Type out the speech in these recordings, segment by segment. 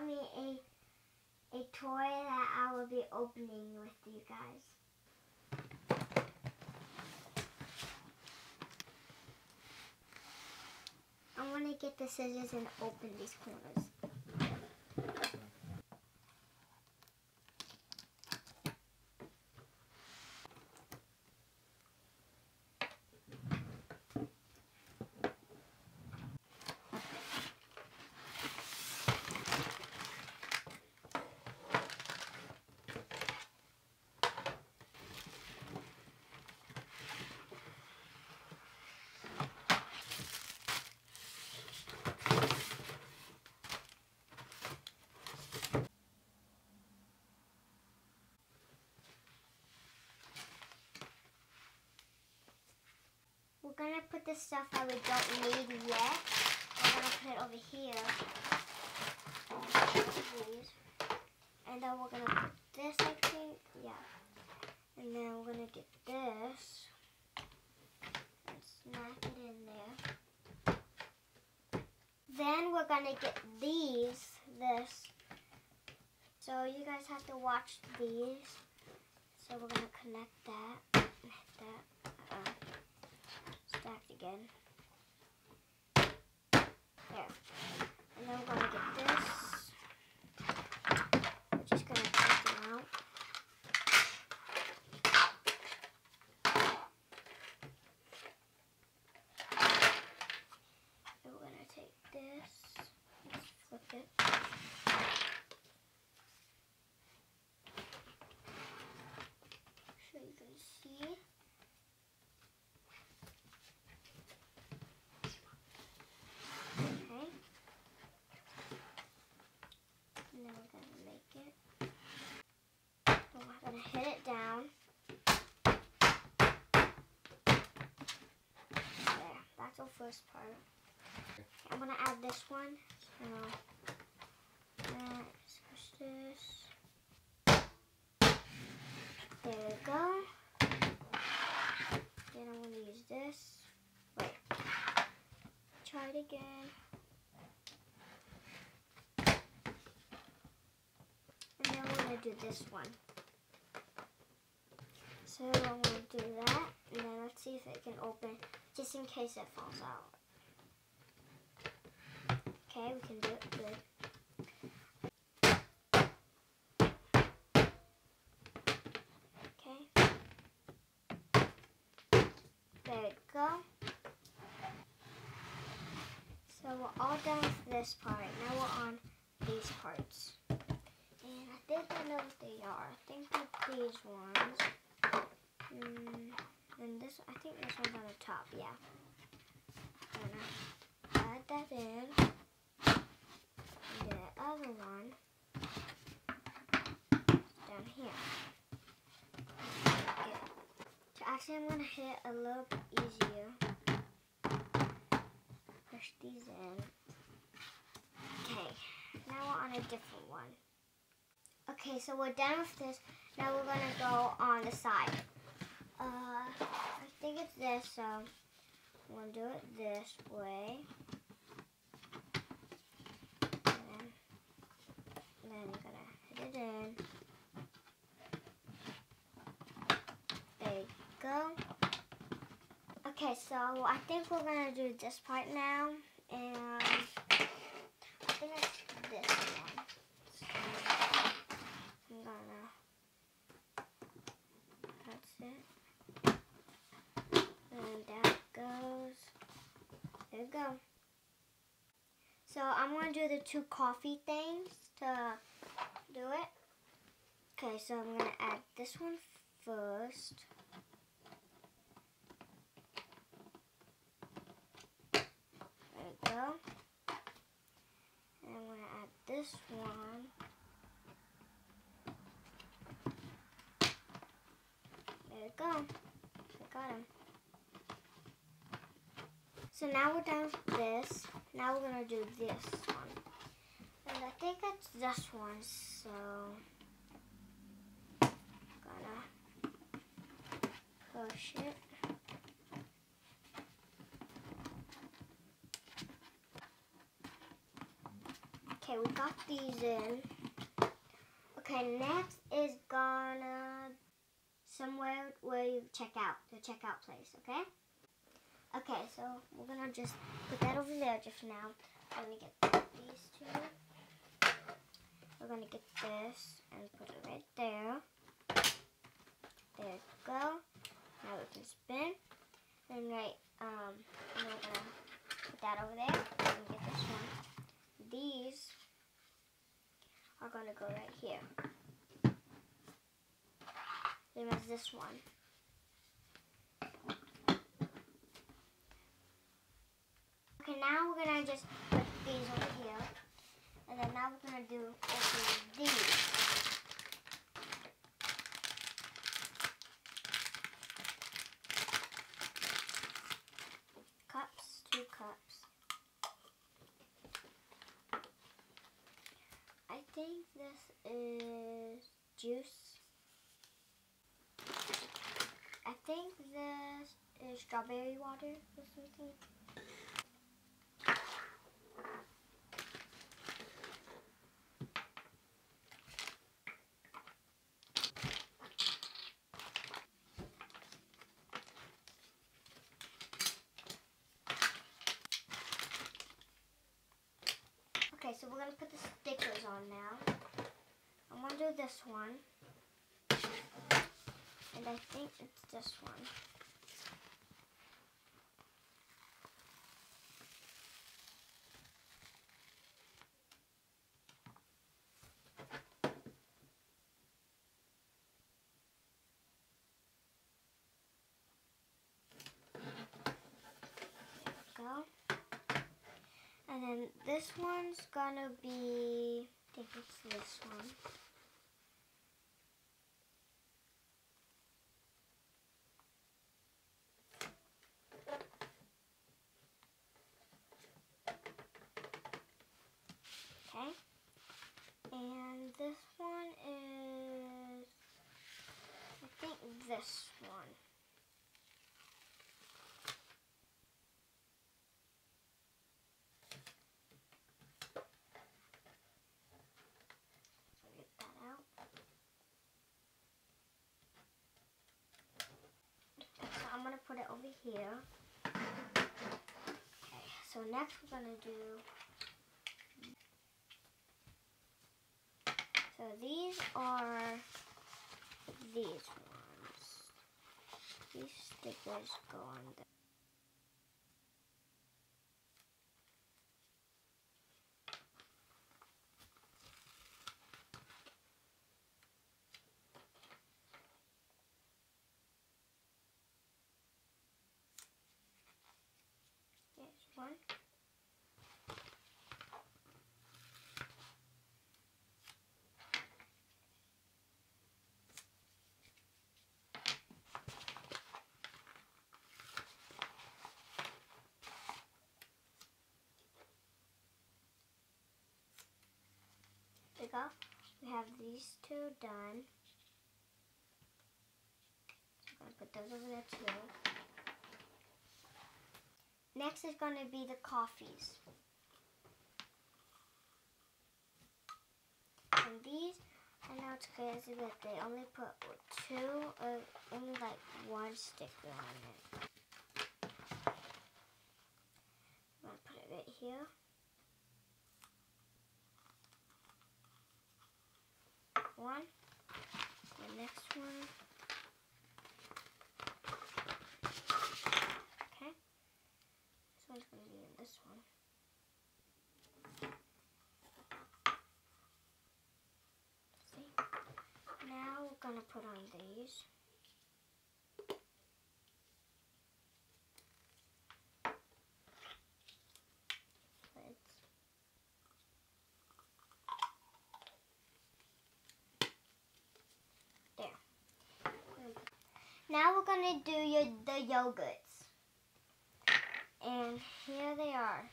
got me a toy that I will be opening with you guys. I want to get the scissors and open these corners. We're going to put the stuff that we don't need yet. We're going to put it over here. And then we're going to put this, I think. Yeah. And then we're going to get this. And snap it in there. Then we're going to get this. So you guys have to watch these. So we're going to connect that. And hit that. Stacked again. There. And then we're going to get this. We're just going to take them out. And we're going to take this. Let's flip it. So you can see. I'm going to hit it down. There, that's our first part. I'm going to add this one. So, let's push this. There we go. Then I'm going to use this. Wait. Try it again. And then we're going to do this one. So I'm going to do that, and then let's see if it can open, just in case it falls out. Okay, we can do it good. Okay. There we go. So we're all done with this part. Now we're on these parts. And I think I know what they are. I think they're these ones. And this, I think this one's on the top, yeah. I'm gonna add that in. And the other one down here. Okay. So actually I'm gonna hit it a little bit easier. Push these in. Okay, now we're on a different one. Okay, so we're done with this. Now we're gonna go on the side. I think it's this, so I'm going to do it this way. And then I'm going to hit it in. There you go. Okay, so I think we're going to do this part now. And I think it's this one. So I'm going to, that's it. And that goes. There we go. So I'm going to do the two coffee things to do it. Okay, so I'm going to add this one first. There we go. And I'm going to add this one. There we go. I got him. So now we're done with this. Now we're going to do this one. And I think that's this one, so gonna push it. Okay, we got these in. Okay, next is gonna somewhere where you check out, the checkout place, okay? Okay, so we're gonna just put that over there just now. Let me get these two. We're gonna get this and put it right there. There you go. Now we can spin. And we're gonna put that over there. And get this one. These are gonna go right here. Same as this one. Okay, now we're gonna just put these over here. And then now we're gonna do these. Cups, 2 cups. I think this is juice. I think this is strawberry water or something. Okay, so we're gonna put the stickers on now. I'm gonna do this one. And I think it's this one. Go. And then this one's gonna be, I think it's this one. Okay. And this one is, I think this one. I'm gonna put it over here. Okay, so next we're gonna do, so these are these ones. These stickers go on the, here's one. There we go. We have these 2 done. So I'm gonna put those over there too. Next is gonna be the coffees. And these, I know it's crazy, but they only put 2 or only like 1 sticker on it. I'm gonna put it right here. One. The next one. Okay. This one's gonna be in this one. See? Now we're gonna put on these. Now we're gonna do the yogurts. And here they are.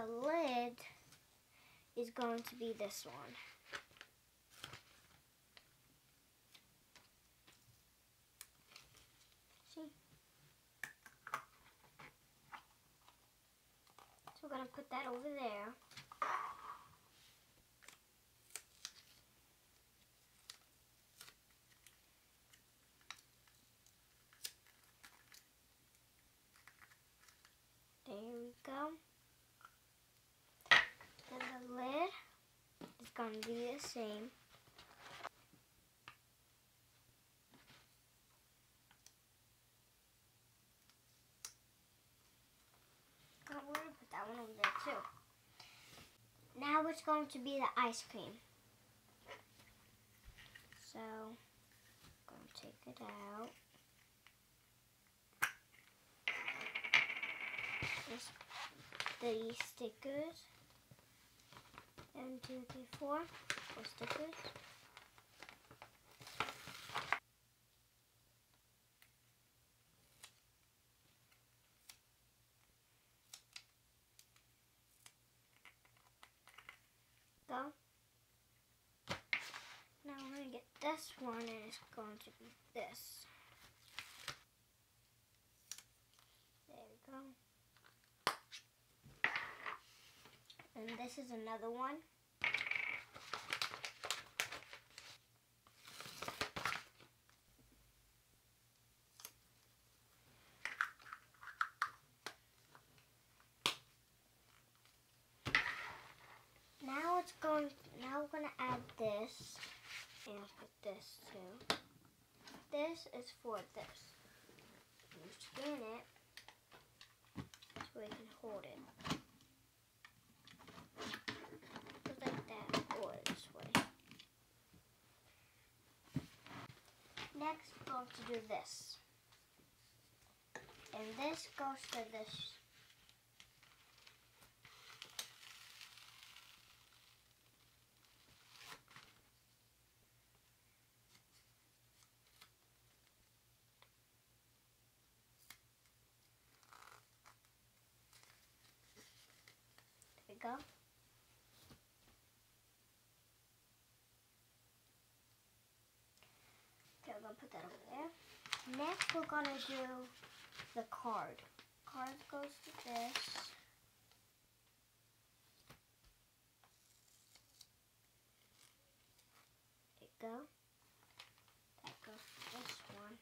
the lid is going to be this one. See? So we're going to put that over there. There we go. Then the lid is going to be the same. Oh, we're going to put that one over there too. Now it's going to be the ice cream. So, I'm going to take it out. The stickers. 1, 2, 3, 4 stickers. Go. Now I'm going to get this one, and it's going to be this. There we go. And this is another one. Now we're going to add this and put this too. This is for this. You spin it so we can hold it. Just like that, or this way. Next, we're going to do this. And this goes to this. There we go. Okay, we're going to put that over there. Next, we're going to do the card. Card goes to this. There you go. That goes to this one.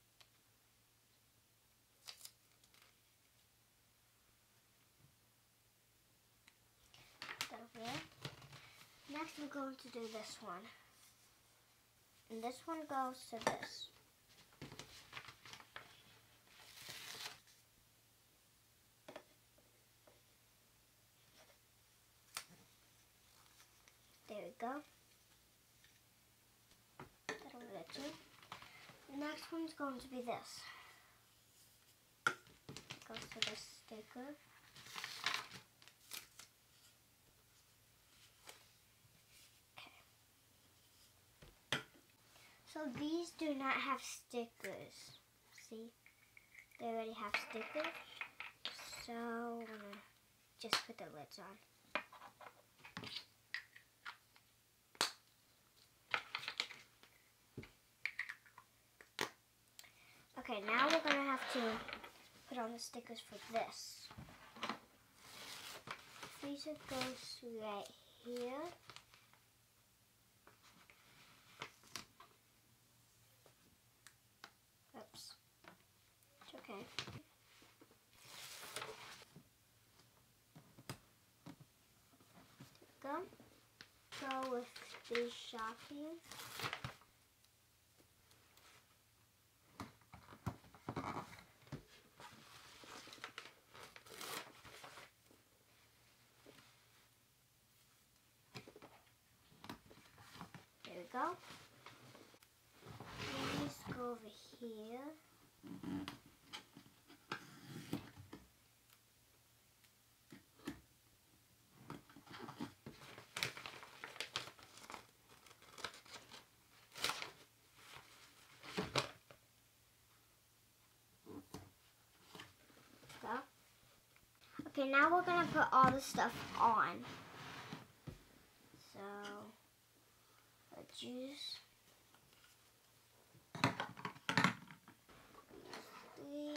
Put that over there. Next, we're going to do this one. And this one goes to this. There we go. Put that over there too. The next one's going to be this. It goes to this sticker. So these do not have stickers. See, they already have stickers. So I'm gonna just put the lids on. Okay, now we're gonna have to put on the stickers for this. Freezer goes right here. Oops. It's okay. Go with the shopping. There we go. Please go over here. Okay, now we're gonna put all the stuff on. So, the juice. Three.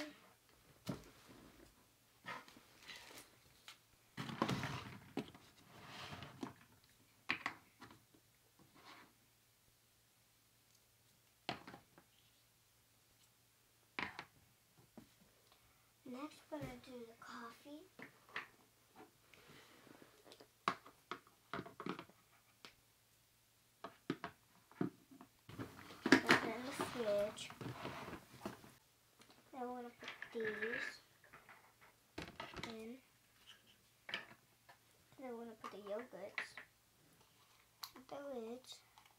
Next, we're gonna do the coffee. Put it in the fridge. Then we're gonna put these in. Then we're gonna put the yogurts. The lids.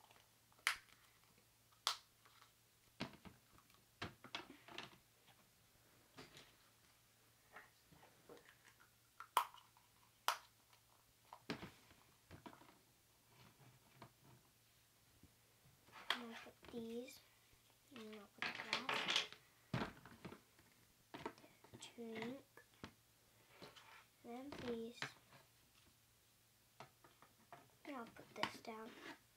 I'm gonna put these. And I'll put the glass. Drink. Then these. And I'll put this down.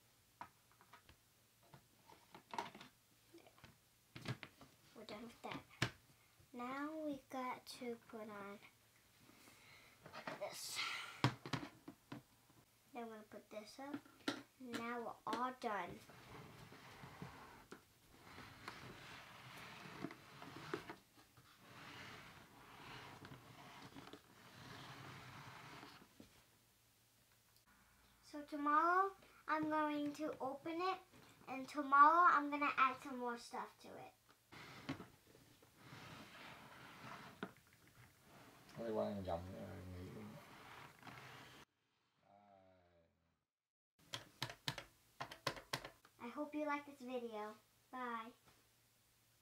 There. We're done with that. Now we got to put on this. Then we're gonna put this up. Now we're all done. So tomorrow I'm going to open it, and tomorrow I'm going to add some more stuff to it. Quay qua vòng nghỉ luôn. I hope you like this video. Bye.